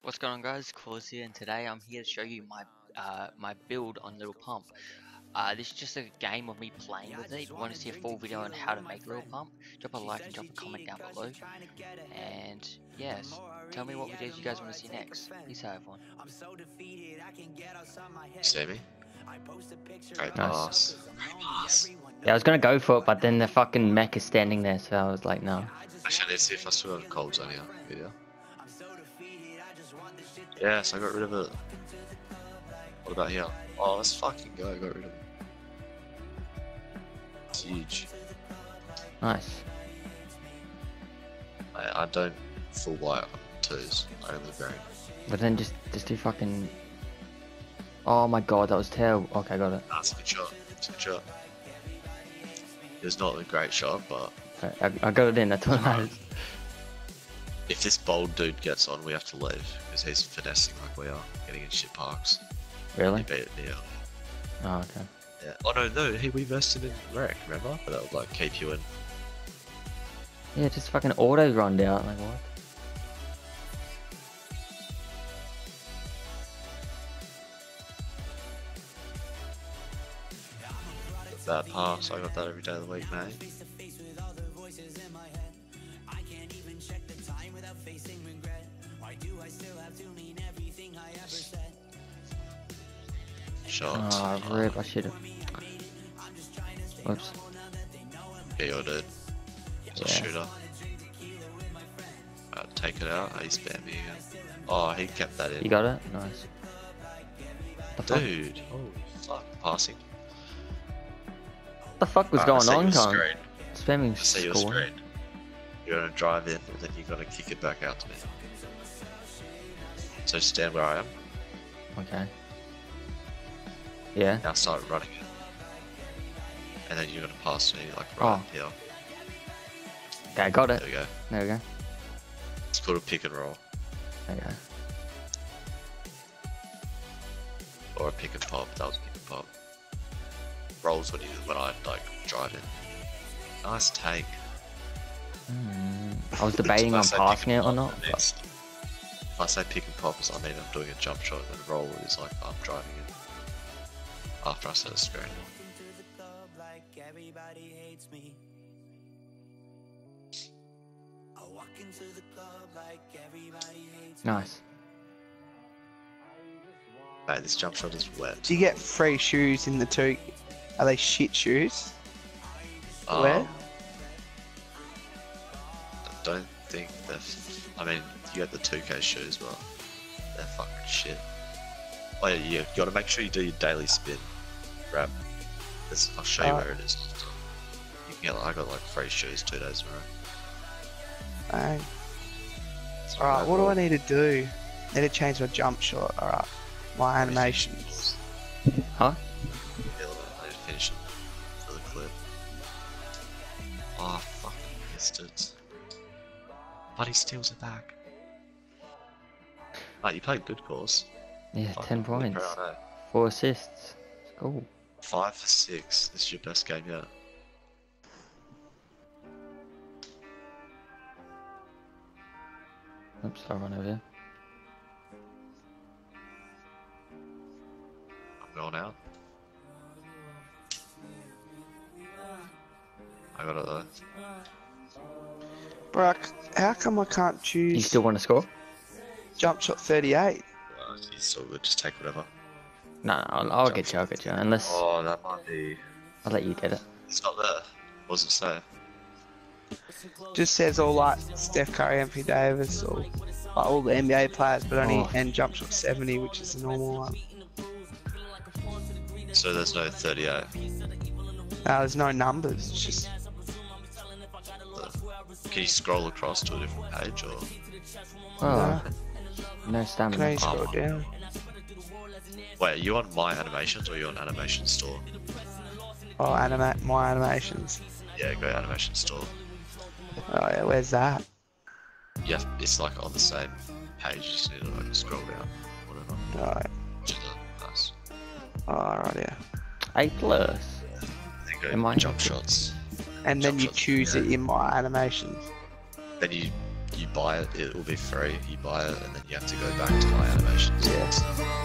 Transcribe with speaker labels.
Speaker 1: What's going on, guys? Claus here, and today I'm here to show you my build on Little Pump. This is just a game of me playing with it. If you want to see a full video on how to make Little Pump, drop a like and drop a comment down below. And yes, tell me what videos you guys want to see next. Peace out, everyone.
Speaker 2: See me? Great
Speaker 1: Nice.
Speaker 2: pass.
Speaker 3: Yeah, I was gonna go for it, but then the fucking mech is standing there, so I was like, no.
Speaker 2: Actually, let's see if I still have colds on here. Video. Yes, I got rid of it. What about here? Oh, let's fucking go. I got rid of it. It's huge.
Speaker 3: Nice.
Speaker 2: I don't full white on twos. I only green.
Speaker 3: But then just do fucking. Oh my god, that was terrible. Okay, got it.
Speaker 2: That's a good shot. It's a good shot. It was not a great shot, but
Speaker 3: I got it in. That's what matters.
Speaker 2: if this bold dude gets on, we have to leave because he's finessing like we are, getting in shit parks.
Speaker 3: Really?
Speaker 2: He beat it near.
Speaker 3: Oh, okay.
Speaker 2: Yeah. Oh no, we versed him in wreck. Remember? That would like keep you in.
Speaker 3: Yeah, just fucking auto runned out. Like what?
Speaker 2: Bad pass. I got that every day of the week, mate. Shot.
Speaker 3: Oh, rip! I should have. Whoops.
Speaker 2: Yeah, you're dead. He's a shooter. Take it out. He spammed me again. Oh, he kept that in.
Speaker 3: You got it? Nice. The fuck?
Speaker 2: Dude. Oh, fuck. Passing.
Speaker 3: What the fuck was going on, Con? Spamming
Speaker 2: I see your
Speaker 3: score.
Speaker 2: screen. You're gonna drive in, and then you're gonna kick it back out to me. So stand where I am.
Speaker 3: Okay. Yeah.
Speaker 2: Now start running it. And then you're gonna pass me like right here.
Speaker 3: Okay, I got it.
Speaker 2: There we go.
Speaker 3: There we go.
Speaker 2: It's called a pick and roll.
Speaker 3: Okay.
Speaker 2: Or a pick and pop. That was a pick and pop. Rolls when I like drive in. Nice take.
Speaker 3: I was debating on passing it or not. But...
Speaker 2: If I say pick and pop, I mean I'm doing a jump shot, and then roll is like I'm driving in. After I set a screen.
Speaker 3: Nice.
Speaker 2: Mate, this jump shot is wet.
Speaker 4: Do you get free shoes in the two? Are they shit shoes? Where?
Speaker 2: I don't think they're. I mean, you get the 2K shoes, but they're fucking shit. Oh yeah, you gotta make sure you do your daily spin. Grab. I'll show you where it is. You can get. I got like free shoes 2 days in a row.
Speaker 4: Bang. Alright, what do I need to do? Need to change my jump shot. Alright. My animations.
Speaker 3: Huh?
Speaker 2: I need to finish it for the clip. Oh, fuck. Missed it. But he steals it back. Mate, you played good course.
Speaker 3: Yeah,
Speaker 2: Fuck,
Speaker 3: 10
Speaker 2: really
Speaker 3: points.
Speaker 2: proud, eh?
Speaker 3: 4 assists. It's cool.
Speaker 2: 5 for 6. This is your best game yet.
Speaker 3: Oops, I'll run over here.
Speaker 2: I'm going out. I got it though.
Speaker 4: Brock, how come I can't choose
Speaker 3: You still want to score?
Speaker 4: jump shot 38?
Speaker 2: He's so good, just take whatever.
Speaker 3: No, I'll get you, Unless
Speaker 2: Oh, that might be.
Speaker 3: I'll let you get it.
Speaker 2: It's not there. What does it say?
Speaker 4: Just says all like Steph Curry, Anthony Davis, or like all the NBA players, but only and jump shot 70, which is the normal one.
Speaker 2: So there's no 38.
Speaker 4: There's no numbers. It's just
Speaker 2: Can you scroll across to a different page or?
Speaker 3: Oh, no
Speaker 4: can I
Speaker 3: stamina.
Speaker 4: scroll down?
Speaker 2: Wait, are you on my animations or are you on animation store?
Speaker 4: Oh, my animations.
Speaker 2: Yeah, go animation store.
Speaker 4: Oh yeah, where's that?
Speaker 2: Yeah, it's like on the same page. You just need to like scroll down, whatever.
Speaker 4: Alright.
Speaker 2: Nice.
Speaker 4: Alright, yeah.
Speaker 3: A+.
Speaker 2: Then go
Speaker 3: Am I
Speaker 2: jump
Speaker 3: okay?
Speaker 2: shots.
Speaker 4: And then
Speaker 2: Jump
Speaker 4: you
Speaker 2: shots,
Speaker 4: choose
Speaker 2: yeah.
Speaker 4: it in my animations.
Speaker 2: Then you you buy it, it will be free. You buy it, and then you have to go back to my animations.
Speaker 4: Yeah.